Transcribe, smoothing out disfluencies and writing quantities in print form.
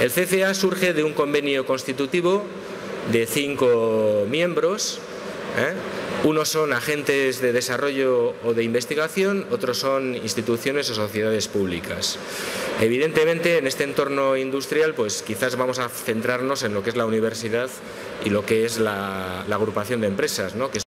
El CCA surge de un convenio constitutivo de 5 miembros. Unos son agentes de desarrollo o de investigación, otros son instituciones o sociedades públicas. Evidentemente, en este entorno industrial, pues quizás vamos a centrarnos en lo que es la universidad y lo que es la agrupación de empresas, ¿no? Que